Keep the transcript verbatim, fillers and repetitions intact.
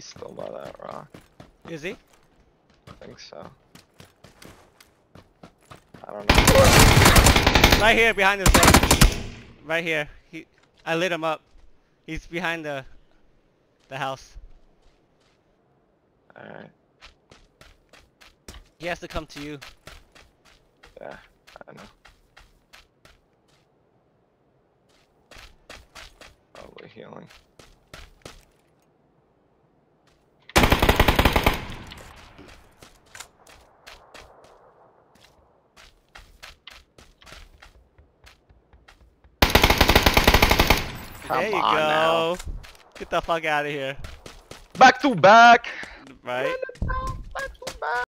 he's still by that rock. Is he? I think so. I don't know. Right here, behind this rock. Right here. He, I lit him up. He's behind the, the house. Alright. He has to come to you. Yeah, I know. Probably healing. Come there you on go. now. Get the fuck out of here. Back to back! Right? Back to back!